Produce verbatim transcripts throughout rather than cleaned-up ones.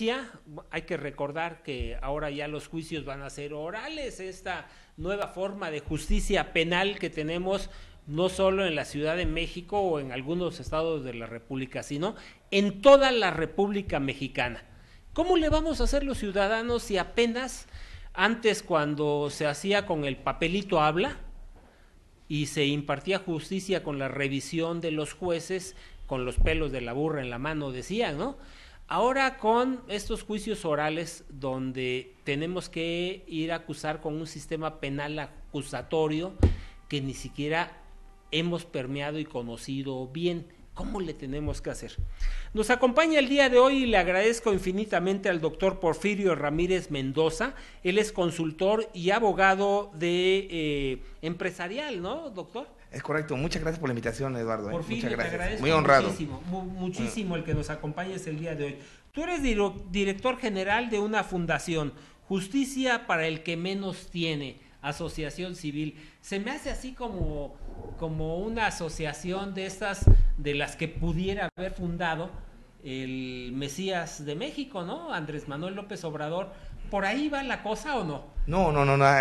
justicia, hay que recordar que ahora ya los juicios van a ser orales, esta nueva forma de justicia penal que tenemos no solo en la Ciudad de México o en algunos estados de la República, sino en toda la República Mexicana. ¿Cómo le vamos a hacer los ciudadanos si apenas antes, cuando se hacía con el papelito habla y se impartía justicia con la revisión de los jueces, con los pelos de la burra en la mano decían, ¿no? Ahora con estos juicios orales donde tenemos que ir a acusar con un sistema penal acusatorio que ni siquiera hemos permeado y conocido bien, ¿cómo le tenemos que hacer? Nos acompaña el día de hoy y le agradezco infinitamente al doctor Porfirio Ramírez Mendoza. Él es consultor y abogado de eh, empresarial, ¿no, doctor? Es correcto. Muchas gracias por la invitación, Eduardo. ¿eh? Porfirio, Muchas gracias. te agradezco muy honrado. Muchísimo, mu muchísimo el que nos acompañes el día de hoy. Tú eres dir director general de una fundación, Justicia para el que menos tiene, asociación civil. Se me hace así como, como una asociación de estas, de las que pudiera haber fundado el Mesías de México, ¿no? Andrés Manuel López Obrador. ¿Por ahí va la cosa o no? No, no, no, no.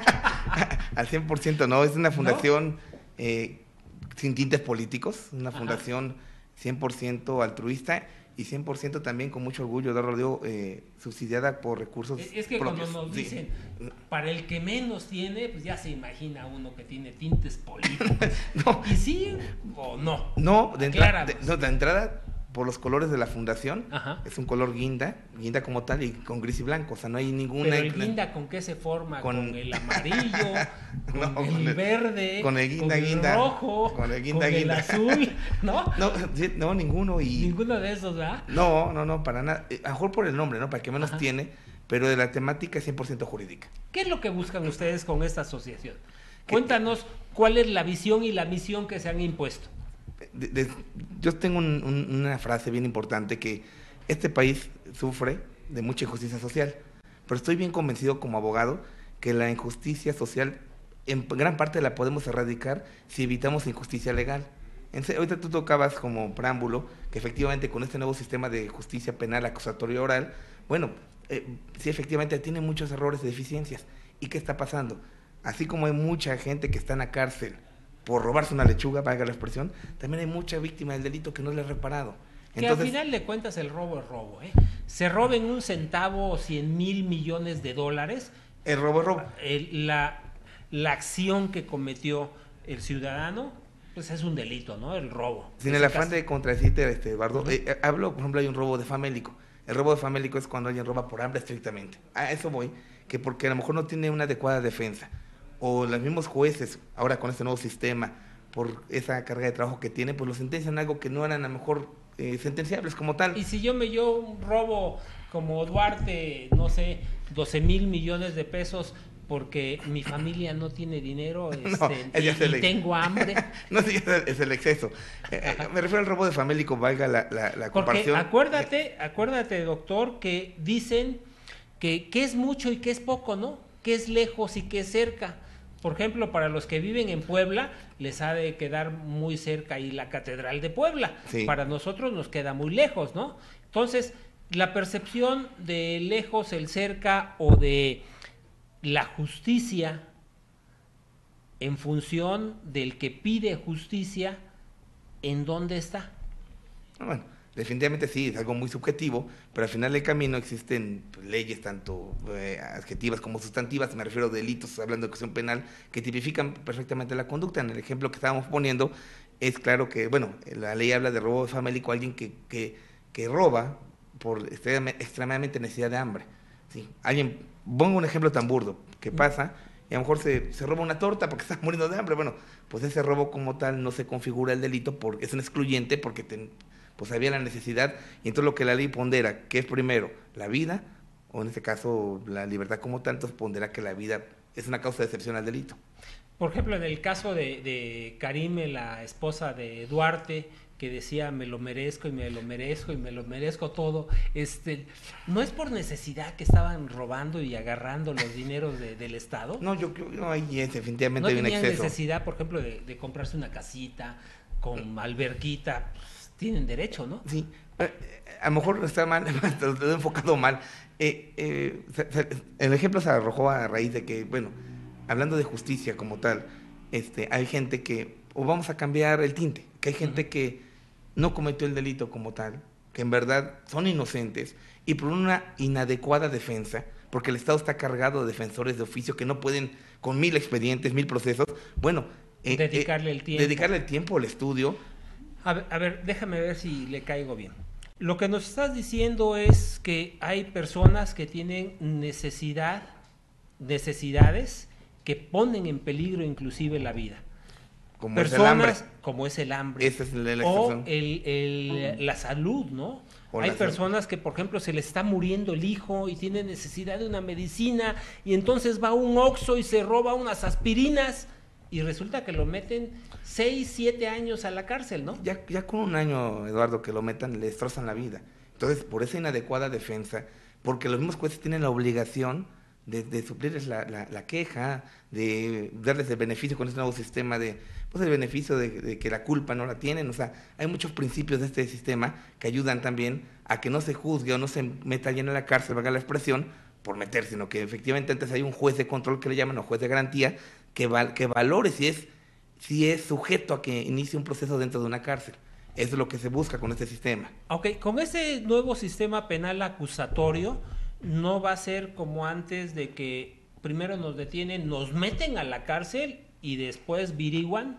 Al cien por ciento no. Es una fundación ¿no? eh, sin tintes políticos, una Ajá. fundación cien por ciento altruista y cien por ciento también con mucho orgullo, Eduardo, digo, eh, subsidiada por recursos propios. Es que propios. Cuando nos sí. dicen, para el que menos tiene, pues ya se imagina uno que tiene tintes políticos. no. ¿Y sí o no? No, de, entra de, no, de entrada, por los colores de la fundación, Ajá. es un color guinda, guinda como tal, y con gris y blanco, o sea, no hay ninguna... Pero el guinda, ¿con qué se forma? ¿Con, ¿Con el amarillo? no, ¿Con el, con el verde? Con el guinda, ¿con el guinda, rojo? Con el guinda, ¿con guinda. el azul? ¿No? No, sí, no, ninguno. Y... Ninguno de esos, ¿verdad? No, no, no, para nada. A lo mejor por el nombre, ¿no? Para que menos Ajá. tiene, pero de la temática es cien por ciento jurídica. ¿Qué es lo que buscan ustedes con esta asociación? Cuéntanos cuál es la visión y la misión que se han impuesto. De, de, yo tengo un, un, una frase bien importante, que este país sufre de mucha injusticia social, pero estoy bien convencido como abogado que la injusticia social en gran parte la podemos erradicar si evitamos injusticia legal. En, ahorita tú tocabas como preámbulo que efectivamente con este nuevo sistema de justicia penal acusatoria oral, bueno, eh, sí efectivamente tiene muchos errores y deficiencias. ¿Y qué está pasando? Así como hay mucha gente que está en la cárcel por robarse una lechuga, valga la expresión, también hay mucha víctima del delito que no le ha reparado. Entonces, que al final de cuentas el robo es robo, ¿eh? Se roben un centavo o cien mil millones de dólares. El robo es robo. El, la, la acción que cometió el ciudadano, pues es un delito, ¿no? El robo. Sin el afán de contradecirte, este, Eduardo, uh-huh. eh, hablo, por ejemplo, hay un robo de famélico. El robo de famélico es cuando alguien roba por hambre estrictamente. A eso voy, que porque a lo mejor no tiene una adecuada defensa. O los mismos jueces, ahora con este nuevo sistema, por esa carga de trabajo que tiene, pues lo sentencian algo que no eran a lo mejor eh, sentenciables como tal. Y si yo me yo un robo como Duarte, no sé, doce mil millones de pesos porque mi familia no tiene dinero no, este, y, y tengo hambre. no, sí, es el, es el exceso. Eh, me refiero al robo de famélico, valga la, la, la comparación. Porque acuérdate, acuérdate, doctor, que dicen que, que es mucho y que es poco, ¿no? Que es lejos y que es cerca. Por ejemplo, para los que viven en Puebla, les ha de quedar muy cerca ahí la Catedral de Puebla. Sí. Para nosotros nos queda muy lejos, ¿no? Entonces, la percepción de lejos, el cerca o de la justicia en función del que pide justicia, ¿en dónde está? Bueno, definitivamente sí, es algo muy subjetivo, pero al final del camino existen pues, leyes tanto eh, adjetivas como sustantivas, me refiero a delitos, hablando de cuestión penal, que tipifican perfectamente la conducta. En el ejemplo que estábamos poniendo, es claro que, bueno, la ley habla de robo famélico, alguien que, que, que roba por extremadamente necesidad de hambre. ¿Sí? Alguien, pongo un ejemplo tan burdo, que pasa y a lo mejor se, se roba una torta porque está muriendo de hambre. Bueno, pues ese robo como tal no se configura el delito, porque es un excluyente, porque te, pues había la necesidad, y entonces lo que la ley pondera, que es primero la vida, o en este caso la libertad como tanto, pondera que la vida es una causa de excepción al delito. Por ejemplo, en el caso de, de Karime, la esposa de Duarte, que decía me lo merezco y me lo merezco y me lo merezco todo, este, ¿no es por necesidad que estaban robando y agarrando los dineros de, del Estado? No, yo creo que no, ahí es definitivamente ¿No hay un tenían exceso. necesidad, por ejemplo, de, de comprarse una casita con alberquita? Pues, tienen derecho, ¿no? Sí, Eh, a lo mejor está mal, lo he enfocado mal. Eh, eh, se- se- el ejemplo se arrojó a raíz de que, bueno, hablando de justicia como tal, este, hay gente que, o vamos a cambiar el tinte, que hay gente Ujú. que no cometió el delito como tal, que en verdad son inocentes, y por una inadecuada defensa, porque el Estado está cargado de defensores de oficio que no pueden, con mil expedientes, mil procesos, bueno, eh, eh, Dedicarle el tiempo. dedicarle el tiempo al estudio. A ver, a ver, déjame ver si le caigo bien. Lo que nos estás diciendo es que hay personas que tienen necesidad, necesidades que ponen en peligro inclusive la vida. Como es el hambre. Personas como es el hambre Esa es la, la o expresión. el, el- la salud, ¿no? O Hay la salud. personas que, por ejemplo, se le está muriendo el hijo y tiene necesidad de una medicina y entonces va a un Oxxo y se roba unas aspirinas y resulta que lo meten seis, siete años a la cárcel, ¿no? Ya, ya con un año, Eduardo, que lo metan, le destrozan la vida. Entonces, por esa inadecuada defensa, porque los mismos jueces tienen la obligación de, de suplirles la, la, la queja, de darles el beneficio con este nuevo sistema, de pues el beneficio de, de que la culpa no la tienen. O sea, hay muchos principios de este sistema que ayudan también a que no se juzgue o no se meta lleno a la cárcel, valga la expresión, por meter, sino que efectivamente antes hay un juez de control que le llaman, o juez de garantía, que, val, que valore si es, si es sujeto a que inicie un proceso dentro de una cárcel. Eso es lo que se busca con este sistema. Ok, con ese nuevo sistema penal acusatorio, no va a ser como antes de que primero nos detienen, nos meten a la cárcel y después viriguan,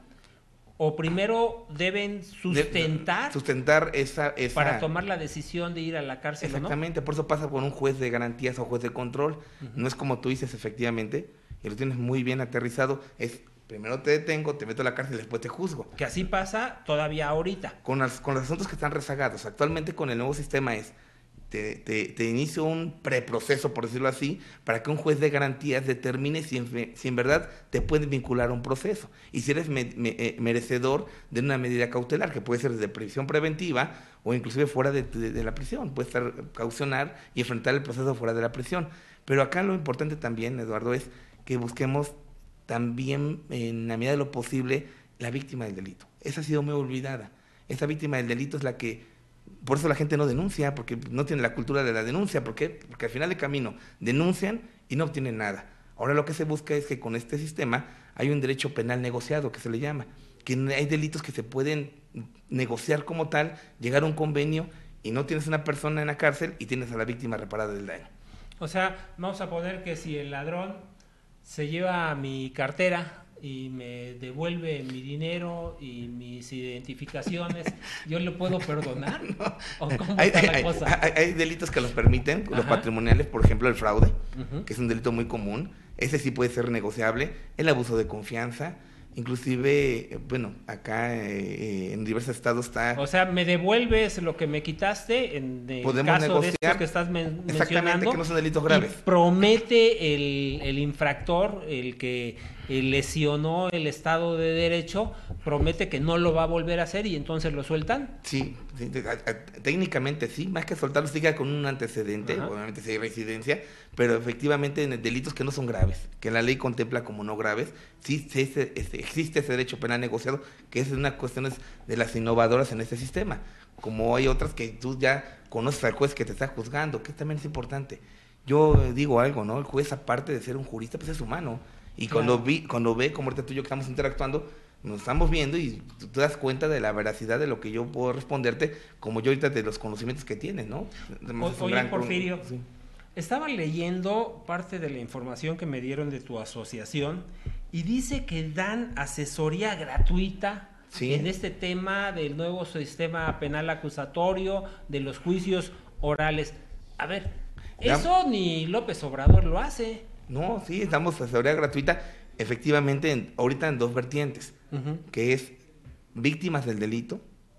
o primero deben sustentar, De, sustentar esa, esa... para tomar la decisión de ir a la cárcel. Exactamente, ¿O no? por eso pasa por un juez de garantías o juez de control. Uh-huh. No es como tú dices, efectivamente, y lo tienes muy bien aterrizado, es primero te detengo, te meto a la cárcel y después te juzgo. Que así pasa todavía ahorita. Con, las, con los asuntos que están rezagados. Actualmente con el nuevo sistema es, te, te, te inicio un preproceso, por decirlo así, para que un juez de garantías determine si en, si en verdad te pueden vincular a un proceso. Y si eres me, me, eh, merecedor de una medida cautelar, que puede ser desde prisión preventiva o inclusive fuera de, de, de la prisión. Puede estar caucionar y enfrentar el proceso fuera de la prisión. Pero acá lo importante también, Eduardo, es que busquemos también, en la medida de lo posible, la víctima del delito. Esa ha sido muy olvidada. Esa víctima del delito es la que, por eso la gente no denuncia, porque no tiene la cultura de la denuncia. ¿Por qué? Porque al final del camino denuncian y no obtienen nada. Ahora lo que se busca es que con este sistema hay un derecho penal negociado, que se le llama, que hay delitos que se pueden negociar como tal, llegar a un convenio y no tienes una persona en la cárcel y tienes a la víctima reparada del daño. O sea, vamos a poner que si el ladrón se lleva mi cartera y me devuelve mi dinero y mis identificaciones, ¿yo le puedo perdonar? No. ¿O cómo hay, está hay, la cosa? Hay, hay delitos que los permiten, Ajá. los patrimoniales, por ejemplo, el fraude, uh-huh. que es un delito muy común. Ese sí puede ser negociable. El abuso de confianza. Inclusive, bueno, acá eh, en diversos estados está... O sea, me devuelves lo que me quitaste en el Podemos caso negociar, de estos que estás men mencionando. Que no son delitos graves. Y promete el, el infractor, el que el lesionó el Estado de Derecho, promete que no lo va a volver a hacer y entonces lo sueltan. Sí, sí a, a, técnicamente sí, más que soltarlo siga con un antecedente, Ajá. obviamente si hay residencia, pero efectivamente en delitos que no son graves, que la ley contempla como no graves, sí, sí ese, ese, existe ese derecho penal negociado, que es una cuestión de las innovadoras en este sistema, como hay otras que tú ya conoces al juez que te está juzgando, que también es importante. Yo digo algo, ¿no? El juez, aparte de ser un jurista, pues es humano. Y claro. cuando, vi, cuando ve, como ahorita tú y yo que estamos interactuando, nos estamos viendo y tú te das cuenta de la veracidad de lo que yo puedo responderte, como yo ahorita de los conocimientos que tienes, ¿no? O, oye, Porfirio, sí. Estaba leyendo parte de la información que me dieron de tu asociación y dice que dan asesoría gratuita sí. en este tema del nuevo sistema penal acusatorio, de los juicios orales. A ver, ya. eso ni López Obrador lo hace. No, sí, damos asesoría gratuita, efectivamente, en, ahorita en dos vertientes, uh-huh. que es víctimas del delito,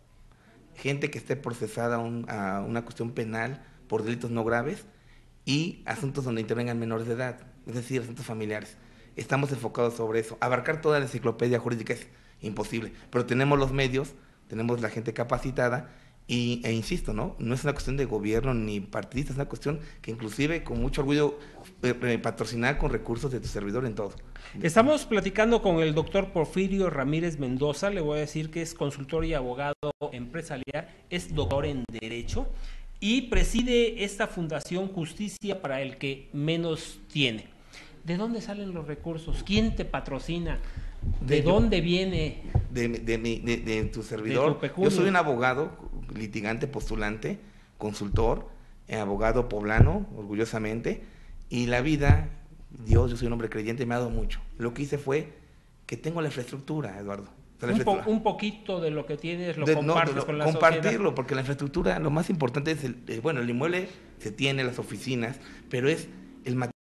gente que esté procesada un, a una cuestión penal por delitos no graves y asuntos donde intervengan menores de edad, es decir, asuntos familiares. Estamos enfocados sobre eso. Abarcar toda la enciclopedia jurídica es imposible, pero tenemos los medios, tenemos la gente capacitada Y, e insisto, ¿no? No es una cuestión de gobierno ni partidista, es una cuestión que inclusive con mucho orgullo eh, eh, patrocinar con recursos de tu servidor en todo. Estamos platicando con el doctor Porfirio Ramírez Mendoza, le voy a decir que es consultor y abogado empresarial, es doctor en Derecho y preside esta fundación Justicia para el que menos tiene. ¿De dónde salen los recursos? ¿Quién te patrocina? ¿De, de dónde yo, viene? De, de, de, de, de tu servidor. De tu yo soy un abogado, litigante, postulante, consultor, eh, abogado poblano, orgullosamente, y la vida, Dios, yo soy un hombre creyente, me ha dado mucho. Lo que hice fue que tengo la infraestructura, Eduardo. La un, infraestructura. Po, un poquito de lo que tienes lo de, compartes no, de, con la compartirlo, sociedad. Porque la infraestructura, lo más importante es, el, eh, bueno, el inmueble se tiene, las oficinas, pero es el material,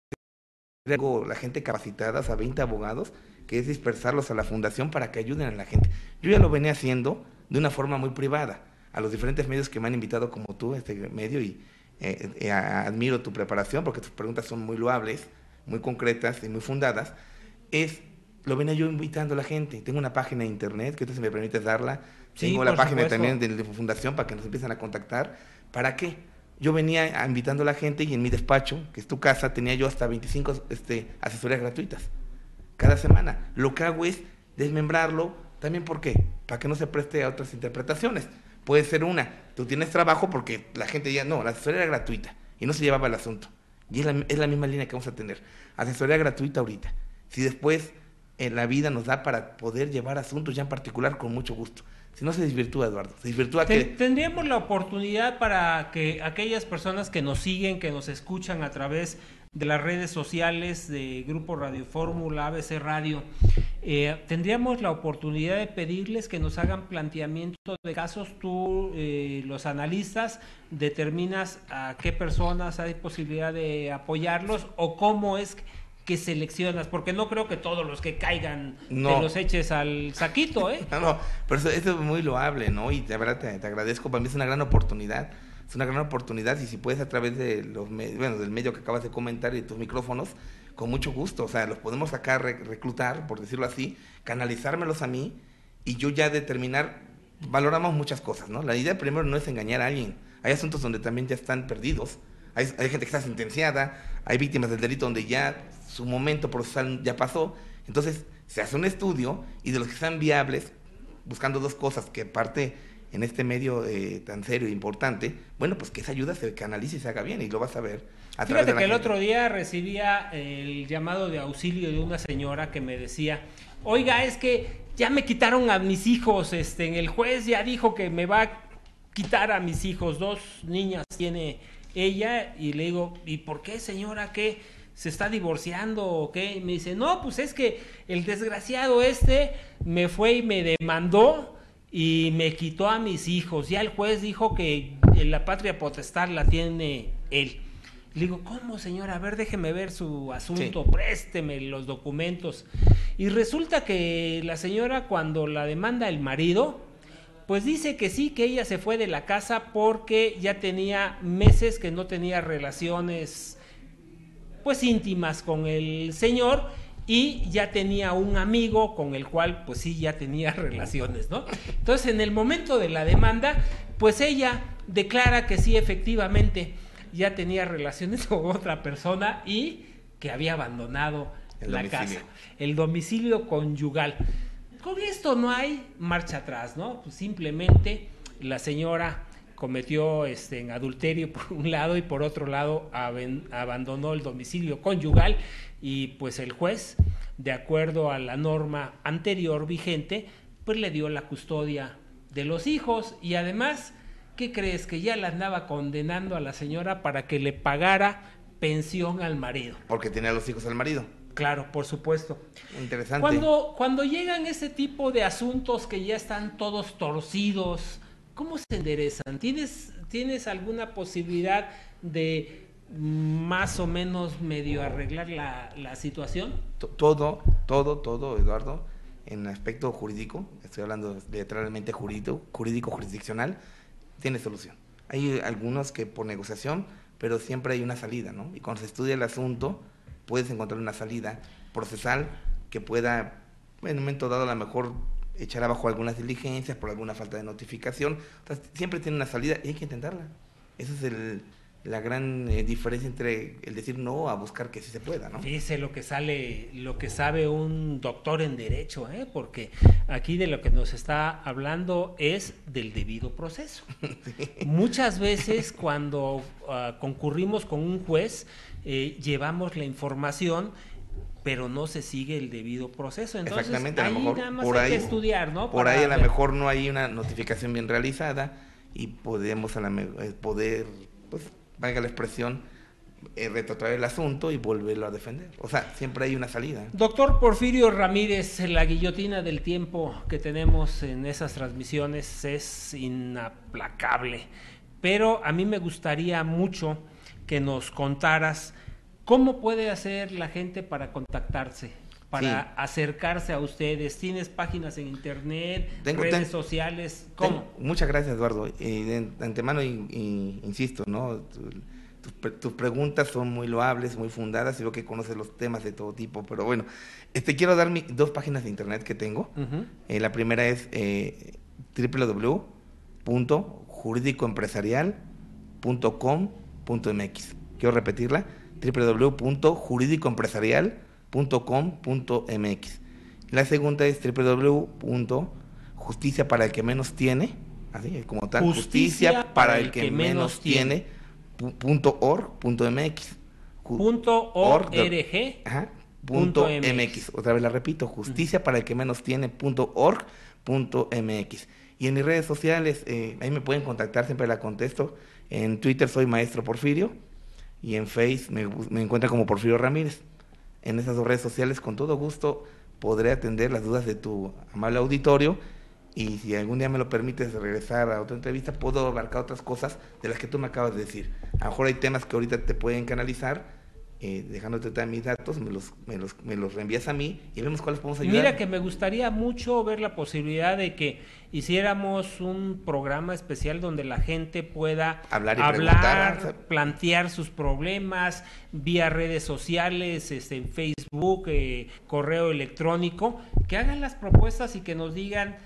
la gente capacitada, a veinte abogados, que es dispersarlos a la fundación para que ayuden a la gente. Yo ya lo venía haciendo de una forma muy privada, a los diferentes medios que me han invitado como tú, este medio, y eh, eh, admiro tu preparación porque tus preguntas son muy loables, muy concretas y muy fundadas, es, lo venía yo invitando a la gente. Tengo una página de internet, que tú si me permites darla, sí, tengo la página supuesto. también de la fundación para que nos empiecen a contactar. ¿Para qué? Yo venía invitando a la gente y en mi despacho, que es tu casa, tenía yo hasta veinticinco este, asesorías gratuitas cada semana. Lo que hago es desmembrarlo, también ¿por qué? Para que no se preste a otras interpretaciones. Puede ser una, tú tienes trabajo porque la gente ya, no, la asesoría era gratuita y no se llevaba el asunto. Y es la, es la misma línea que vamos a tener. Asesoría gratuita ahorita. Si después en la vida nos da para poder llevar asuntos ya en particular, con mucho gusto. Si no, se desvirtúa, Eduardo. Se desvirtúa que... Tendríamos la oportunidad para que aquellas personas que nos siguen, que nos escuchan a través de las redes sociales de Grupo Radio Fórmula, A B C Radio, eh, tendríamos la oportunidad de pedirles que nos hagan planteamiento de casos. Tú, eh, los analistas, determinas a qué personas hay posibilidad de apoyarlos o cómo es que seleccionas, porque no creo que todos los que caigan no. te los eches al saquito, ¿eh? No, no, pero eso, eso es muy loable, ¿no? Y de verdad te, te agradezco, para mí es una gran oportunidad, es una gran oportunidad, y si puedes a través de los medios, bueno, del medio que acabas de comentar y de tus micrófonos, con mucho gusto, o sea, los podemos sacar, reclutar, por decirlo así, canalizármelos a mí, y yo ya determinar, valoramos muchas cosas, ¿no? La idea primero no es engañar a alguien, hay asuntos donde también ya están perdidos, hay, hay gente que está sentenciada, hay víctimas del delito donde ya su momento procesal ya pasó, entonces se hace un estudio y de los que sean viables, buscando dos cosas, que aparte en este medio eh, tan serio e importante, bueno, pues que esa ayuda se canalice y se haga bien, y lo vas a ver a través Fíjate de la que el gente. otro día recibía el llamado de auxilio de una señora que me decía, oiga, es que ya me quitaron a mis hijos, este, en el juez ya dijo que me va a quitar a mis hijos, dos niñas tiene ella, y le digo, ¿y por qué, señora? ¿Qué? ¿Se está divorciando o qué? Y me dice, no, pues es que el desgraciado este me fue y me demandó y me quitó a mis hijos. Ya el juez dijo que la patria potestad la tiene él. Le digo, ¿cómo, señora? A ver, déjeme ver su asunto, sí. Présteme los documentos. Y resulta que la señora, cuando la demanda el marido, pues dice que sí, que ella se fue de la casa porque ya tenía meses que no tenía relaciones pues íntimas con el señor, y ya tenía un amigo con el cual pues sí ya tenía relaciones, ¿no? Entonces, en el momento de la demanda, pues ella declara que sí, efectivamente ya tenía relaciones con otra persona y que había abandonado el la domicilio. casa, el domicilio conyugal. Con esto no hay marcha atrás, ¿no? Pues simplemente la señora cometió este en adulterio por un lado, y por otro lado aben, abandonó el domicilio conyugal, y pues el juez, de acuerdo a la norma anterior vigente, pues le dio la custodia de los hijos, y además, ¿qué crees? Que ya la andaba condenando a la señora para que le pagara pensión al marido. Porque tenía los hijos al marido. Claro, por supuesto. Interesante. Cuando, cuando llegan ese tipo de asuntos que ya están todos torcidos, ¿cómo se enderezan? ¿Tienes, ¿Tienes alguna posibilidad de más o menos medio arreglar la, la situación? Todo, todo, todo, Eduardo, en aspecto jurídico, estoy hablando literalmente jurídico, jurídico jurisdiccional, tiene solución. Hay algunos que por negociación, pero siempre hay una salida, ¿no? Y cuando se estudia el asunto, puedes encontrar una salida procesal que pueda, en un momento dado, a lo mejor echar abajo algunas diligencias por alguna falta de notificación. O sea, siempre tiene una salida y hay que intentarla. Esa es el, la gran eh, diferencia entre el decir no a buscar que sí se pueda, ¿no? Fíjese lo que sale, lo que sabe un doctor en derecho, ¿eh? Porque aquí de lo que nos está hablando es del debido proceso. Sí. Muchas veces cuando uh, concurrimos con un juez, eh, llevamos la información, pero no se sigue el debido proceso. Entonces, exactamente, a lo ahí mejor nada más por hay ahí, que estudiar, ¿no? Por Para ahí a lo ver. mejor no hay una notificación bien realizada y podemos a la me poder, pues, valga la expresión, eh, retrotraer el asunto y volverlo a defender. O sea, siempre hay una salida. Doctor Porfirio Ramírez, la guillotina del tiempo que tenemos en esas transmisiones es inaplacable, pero a mí me gustaría mucho que nos contaras cómo puede hacer la gente para contactarse, para sí. acercarse a ustedes. ¿Tienes páginas en internet, tengo, redes ten, sociales? ¿Cómo? Tengo, muchas gracias, Eduardo. Eh, de antemano, y, y, insisto, ¿no? Tus, tus preguntas son muy loables, muy fundadas, y veo que conoces los temas de todo tipo, pero bueno, este, quiero dar mi, dos páginas de internet que tengo. Uh-huh. Eh, la primera es eh, doble u doble u doble u punto jurídico empresarial punto com punto m x. Quiero repetirla, doble u doble u doble u punto jurídico empresarial punto com punto m x. La segunda es doble u doble u doble u punto justicia para el que menos tiene, así como tal, justicia, justicia para el que, que menos tiene, tiene punto org punto m x. Punto org, ajá, punto m x. Otra vez la repito, justicia uh-huh. para el que menos tiene punto org punto m x. Y en mis redes sociales, eh, ahí me pueden contactar, siempre la contesto. En Twitter soy Maestro Porfirio y en Face me, me encuentra como Porfirio Ramírez. En esas dos redes sociales, con todo gusto, podré atender las dudas de tu amable auditorio, y si algún día me lo permites regresar a otra entrevista, puedo abarcar otras cosas de las que tú me acabas de decir. A lo mejor hay temas que ahorita te pueden canalizar, eh, dejándote también mis datos, me los, me, los, me los reenvías a mí y vemos cuáles podemos ayudar. Mira que me gustaría mucho ver la posibilidad de que hiciéramos un programa especial donde la gente pueda hablar, y hablar plantear sus problemas vía redes sociales, este, en Facebook, eh, correo electrónico, que hagan las propuestas y que nos digan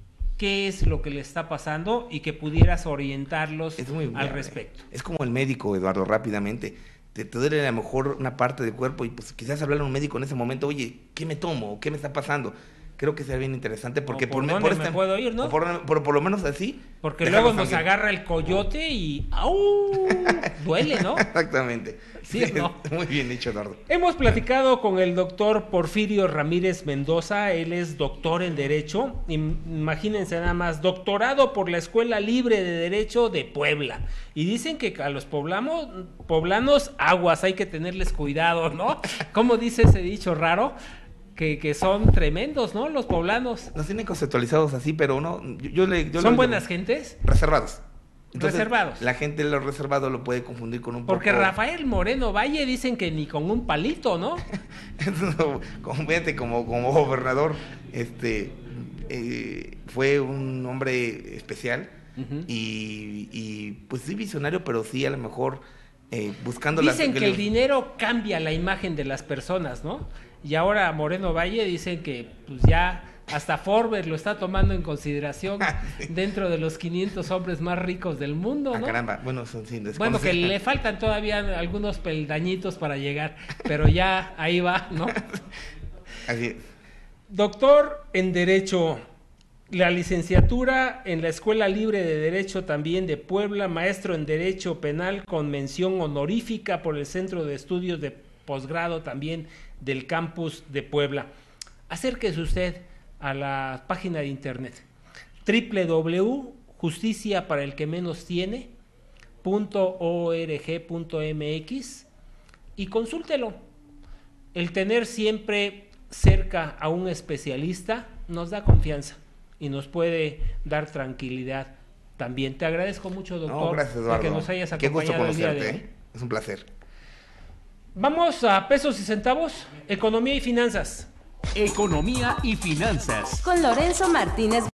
qué es lo que le está pasando y que pudieras orientarlos es muy, al respecto. Es como el médico, Eduardo, rápidamente. Te, te duele a lo mejor una parte del cuerpo y pues quizás hablarle a un médico en ese momento, oye, ¿qué me tomo? ¿Qué me está pasando? Creo que sería bien interesante porque o por, por, dónde por me este, puedo ir, ¿no? Por, por, por lo menos así. Porque luego nos agarra el coyote y ¡au! Duele, ¿no? Exactamente. Sí, ¿no? Muy bien dicho, Eduardo. Hemos platicado con el doctor Porfirio Ramírez Mendoza. Él es doctor en Derecho. Imagínense nada más, doctorado por la Escuela Libre de Derecho de Puebla. Y dicen que a los poblanos, poblanos aguas, hay que tenerles cuidado, ¿no? ¿Cómo dice ese dicho raro? Que, que son tremendos, ¿no? Los poblanos. Nos tienen conceptualizados así, pero no. Yo, yo le, yo ¿Son le, buenas gentes? Reservados. Entonces, reservados. La gente lo reservado lo puede confundir con un Porque poco... Rafael Moreno Valle dicen que ni con un palito, ¿no? no, como, fíjate, como, como gobernador, este, eh, fue un hombre especial uh-huh. y, y pues sí visionario, pero sí a lo mejor eh, buscando... Dicen las, que, que el dinero cambia la imagen de las personas, ¿no? Y ahora Moreno Valle dicen que pues ya hasta Forbes lo está tomando en consideración sí. dentro de los quinientos hombres más ricos del mundo, ¿no? Ah, caramba, bueno, son sí, bueno, que le faltan todavía algunos peldañitos para llegar, pero ya ahí va, ¿no? Así es. Doctor en Derecho, la licenciatura en la Escuela Libre de Derecho también de Puebla, maestro en Derecho Penal con mención honorífica por el Centro de Estudios de Posgrado también del campus de Puebla. Acérquese usted a la página de internet doble u doble u doble u punto justicia para el que menos tiene punto org punto m x y consúltelo. El tener siempre cerca a un especialista nos da confianza y nos puede dar tranquilidad también. Te agradezco mucho, doctor, no, gracias, Eduardo. que nos hayas acompañado el día de hoy. Es un placer. Vamos a pesos y centavos, economía y finanzas. Economía y finanzas. Con Lorenzo Martínez